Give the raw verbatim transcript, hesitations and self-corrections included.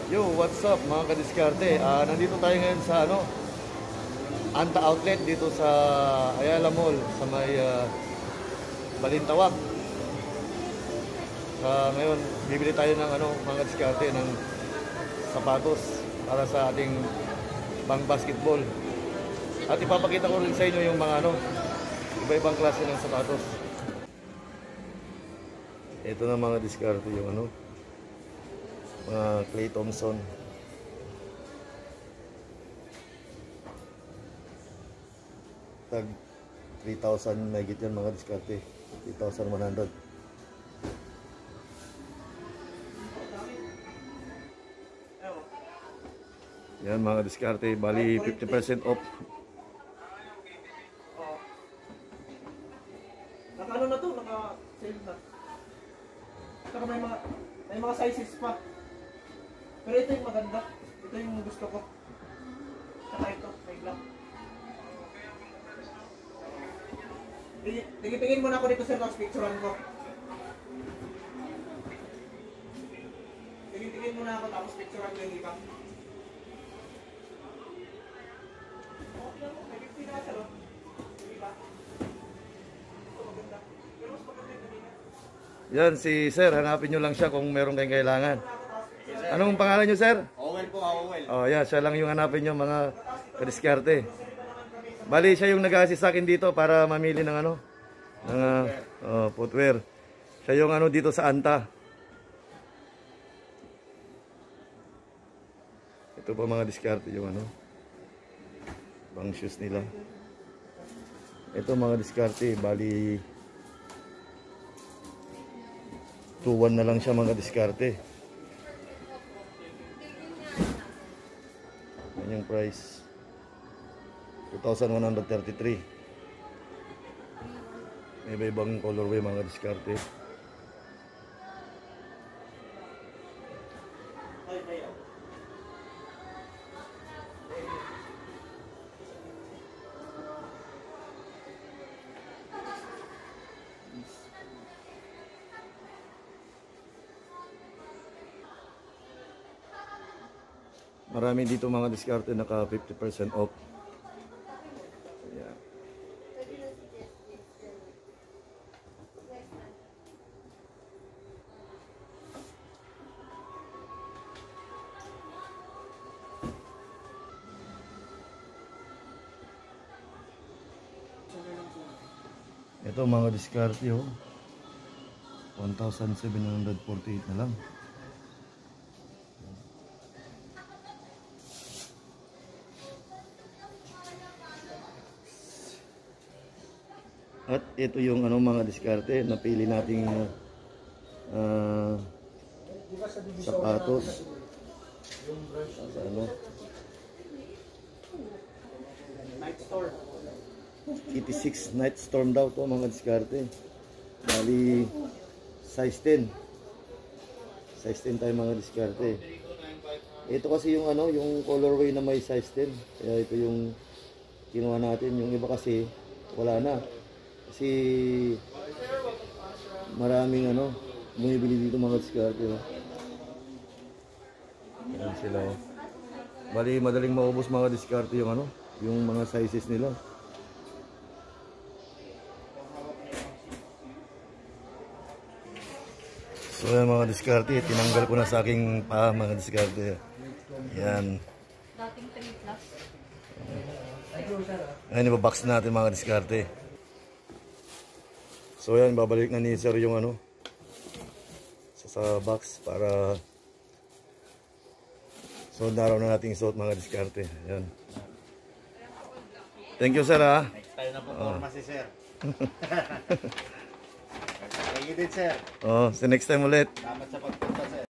Yo, what's up mga kadiskarte? Ah, nandito tayo ngayon sa ano, Anta Outlet dito sa Ayala Mall sa may ah, Balintawak. Ah, ngayon, bibili tayo ng ano, mga kadiskarte ng sapatos para sa ating pang basketball. At ipapakita ko rin sa inyo yung mga ano, iba-ibang klase ng sapatos. Ito na mga diskarte yung ano, mga Clay Thompson. Tag three thousand megit yan mga diskarte. three thousand one hundred. Yan mga diskarte, bali fifty percent off. Naka-ano na to, naka-sale na. Saka may mga, may mga sizes pa. Pero ito yung maganda. Ito yung gusto ko. Saka ito, may black. Tingin-tingin muna ako dito sir, tapos picturean ko. Tingin-tingin muna ako, tapos picturean ko yung iba. Oh, yan mo, may fifty na sir, oh. Yung iba. Ito maganda. Pero mas maganda yung kanina. Yan si sir, hanapin nyo lang siya kung meron kayong kailangan. Anong pangalan nyo sir? Owel po, Owel. Oh, yeah, siya lang yung hanapin nyo mga kadiskarte. Bali siya yung nag-assist sa akin dito para mamili ng ano, ng uh, oh, footwear. Siya yung ano dito sa Anta. Ito pa mga diskarte yung ano, bang shoes nila. Ito mga diskarte, bali two one na lang siya mga diskarte. Yan yung price. two thousand one hundred thirty-three. May iba-ibang colorway mga diskarte. Marami dito mga diskarte naka fifty percent off. Ayan. Ito mga diskarte oh. one thousand seven hundred forty-eight na lang. At ito yung ano mga diskarte, napili nating uh, sapatos. Sa ano? Night store. eighty-six Night Storm daw to mga diskarte. Bali size ten. Size ten tayo mga diskarte. Ito kasi yung ano, yung colorway na may size ten. Kaya ito yung kinuha natin, yung iba kasi wala na. Kasi maraming ano, bumibili dito mga diskarte. Oh. Ayan sila oh. Bali madaling maubos mga diskarte yung ano, yung mga sizes nila. So yan mga diskarte, tinanggal ko na sa aking paa mga diskarte. Yan. Dating three plus. Ayan, ibabox natin mga diskarte. So yan, babalik na ni sir yung ano sa, sa box para so naraw na nating suot mga diskarte. Yan. Thank you sir ha. Next time na po forma si sir. Thank you din sir. Oh, so next time ulit. Salamat sa pagpunta sir.